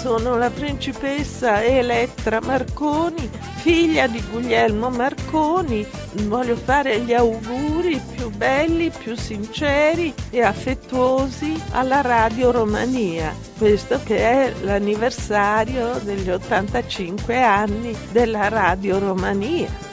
sono la principessa Elettra Marconi, figlia di Guglielmo Marconi. Voglio fare gli auguri più belli, più sinceri e affettuosi alla Radio Romania. Questo che è l'anniversario degli 85 anni della Radio Romania.